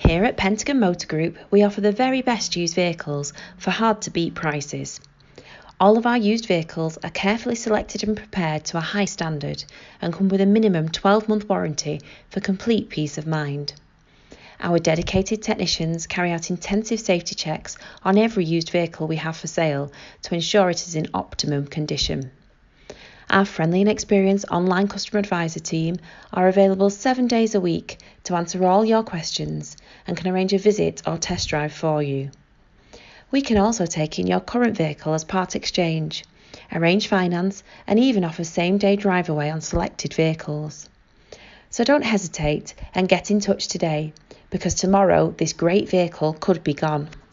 Here at Pentagon Motor Group, we offer the very best used vehicles for hard-to-beat prices. All of our used vehicles are carefully selected and prepared to a high standard and come with a minimum 12-month warranty for complete peace of mind. Our dedicated technicians carry out intensive safety checks on every used vehicle we have for sale to ensure it is in optimum condition. Our friendly and experienced online customer advisor team are available 7 days a week to answer all your questions and can arrange a visit or test drive for you. We can also take in your current vehicle as part exchange, arrange finance and even offer same-day drive away on selected vehicles. So don't hesitate and get in touch today, because tomorrow this great vehicle could be gone.